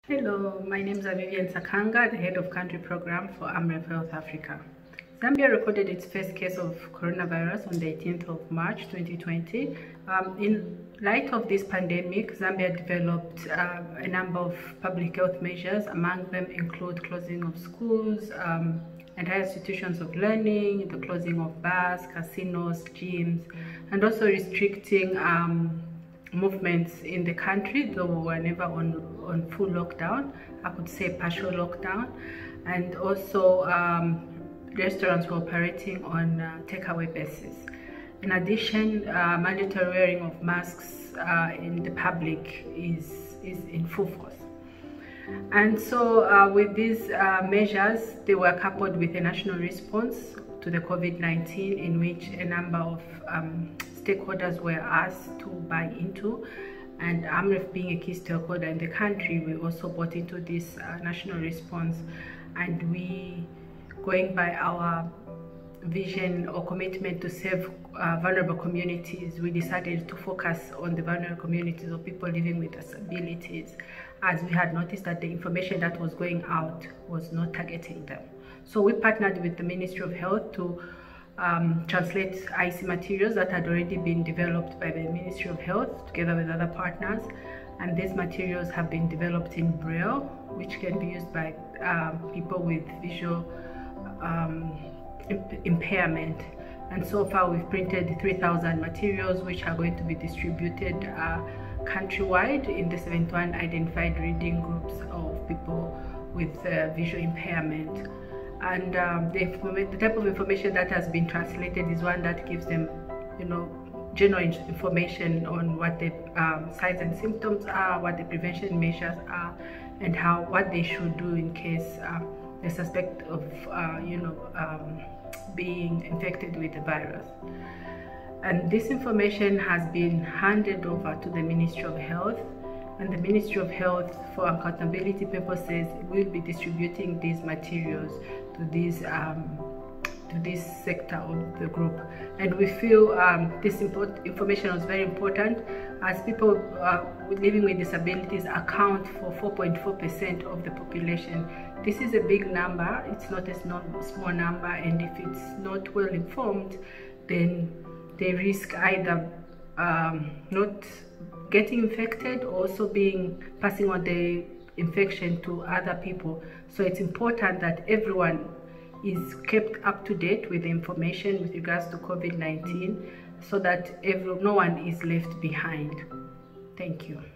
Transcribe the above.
Hello, my name is Vivian Sakanga, the head of country program for AMREF Health Africa. Zambia recorded its first case of coronavirus on the 18th of March 2020. In light of this pandemic, Zambia developed a number of public health measures. Among them include closing of schools and higher institutions of learning, the closing of bars, casinos, gyms, and also restricting movements in the country, though we were never on full lockdown. I could say partial lockdown. And also restaurants were operating on takeaway basis. In addition, mandatory wearing of masks in the public is in full force. And so with these measures, they were coupled with a national response to the COVID-19 in which a number of stakeholders were asked to buy into, and AMREF being a key stakeholder in the country, we also bought into this national response, and we, going by our vision or commitment to serve vulnerable communities, we decided to focus on the vulnerable communities of people living with disabilities, as we had noticed that the information that was going out was not targeting them. So we partnered with the Ministry of Health to translate IC materials that had already been developed by the Ministry of Health together with other partners, and these materials have been developed in Braille, which can be used by people with visual impairment. And so far we've printed 3,000 materials which are going to be distributed countrywide in the 71 identified reading groups of people with visual impairment. And the type of information that has been translated is one that gives them, general information on what the signs and symptoms are, what the prevention measures are, and what they should do in case they suspect of, being infected with the virus. And this information has been handed over to the Ministry of Health, and the Ministry of Health, for accountability purposes, will be distributing these materials to this sector of the group. And we feel this information was very important, as people living with disabilities account for 4.4% of the population. This is a big number, it's not a small number, and if it's not well informed, then they risk either not getting infected or also passing on the infection to other people. So it's important that everyone is kept up to date with the information with regards to COVID-19 so that no one is left behind. Thank you.